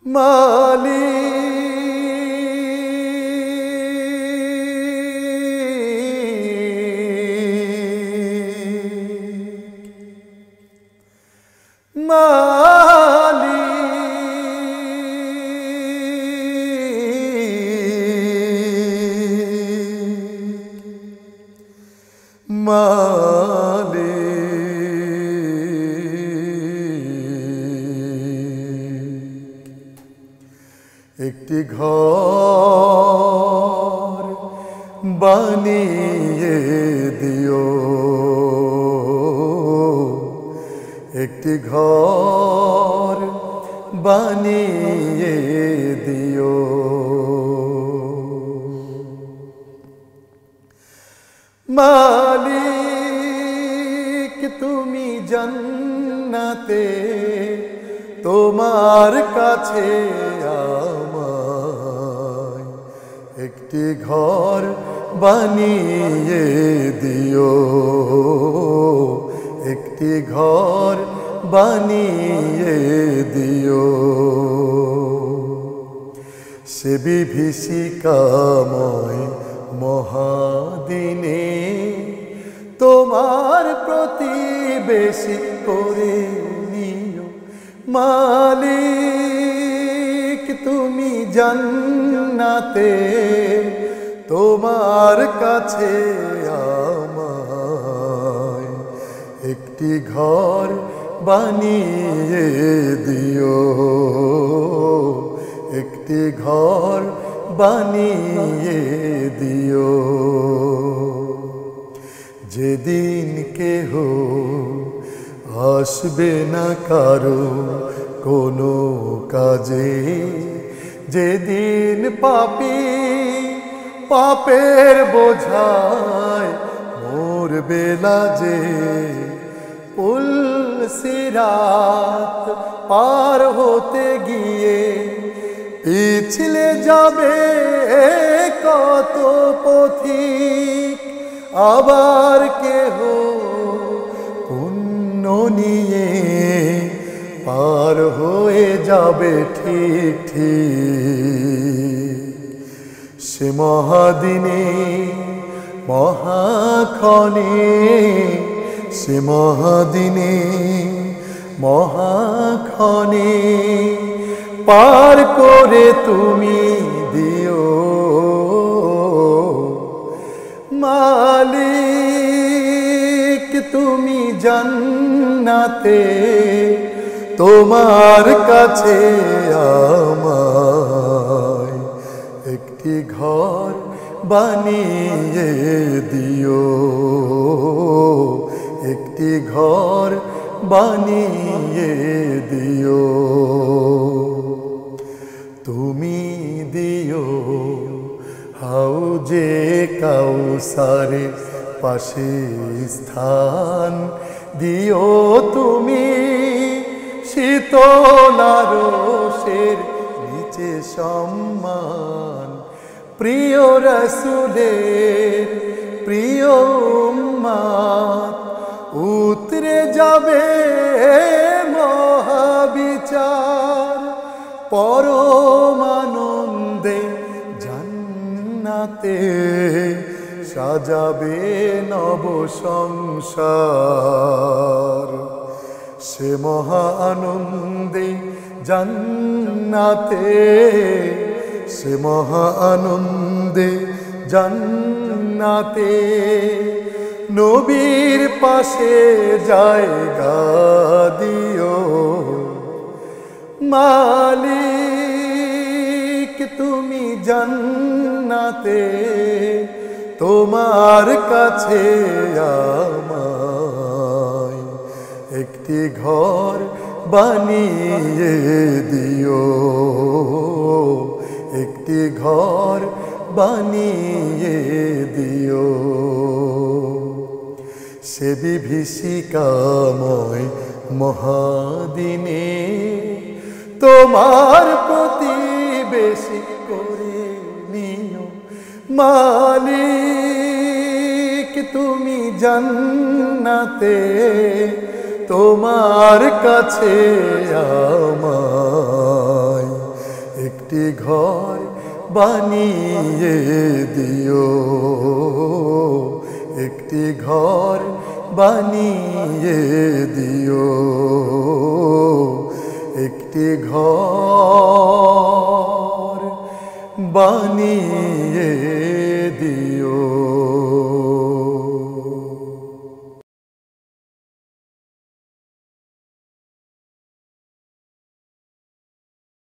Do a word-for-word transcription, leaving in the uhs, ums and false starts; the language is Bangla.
মালিক মালিক একটি ঘর বানিয়ে দিও, একটি ঘর বানিয়ে দিও। মালিক তুমি জান্নাতে তোমার কাছে আমায় একটি ঘর বানিয়ে দিও, একটি ঘর বানিয়ে দিও। সে বিভীষিকাময় মহাদিনে তোমার প্রতিবেশী করে নিও। মালিক তুমি জান্নাতে তোমার কাছে আমায় একটি ঘর বানিয়ে দিও, একটি ঘর বানিয়ে দিও। যেদিন কেহ আসবে না কারো কোনো কাজে, যেদিন পাপী পাপের বোঝায় মরবে লাজে, পুল সিরাত পার হতে গিয়ে পিছলে যাবে কত পথিক, আবার কেহ পুণ্য নিয়ে পার হয়ে যাবে ঠিক ঠিক। সে মহাদিনে মহাক্ষণে, সে মহাদিনে মহাক্ষণে পার করে তুমি দিও। মালিক তুমি জান্নাতে তোমার কাছে আমায় একটি ঘর বানিয়ে দিও, একটি ঘর বানিয়ে দিও। তুমি দিও হাউজে কাউসারের পাশে স্থান, দিও তুমি শীতল আরশের নিচে সম্মান। প্রিয় রাসূলের প্রিয় উম্মত উতরে যাবে মহাবিচার, পরম আনন্দে জান্নাতে সাজাবে নব সংসার। সে মহা আনন্দে জান্নাতে, সে মহা আনন্দে জান্নাতে নবীর পাশে জায়গা দিও। মালিক তুমি জান্নাতে তোমার কাছে আমায় একটি ঘর বানিয়ে দিও, একটি ঘর বানিয়ে দিও। সে বিভীষিকাময় মহাদিনে তোমার প্রতিবেশী করে নিও। মালিক তুমি জান্নাতে তোমার কাছে আমায় একটি ঘর বানিয়ে দিও, একটি ঘর বানিয়ে দিও, একটি ঘর বানিয়ে দিও।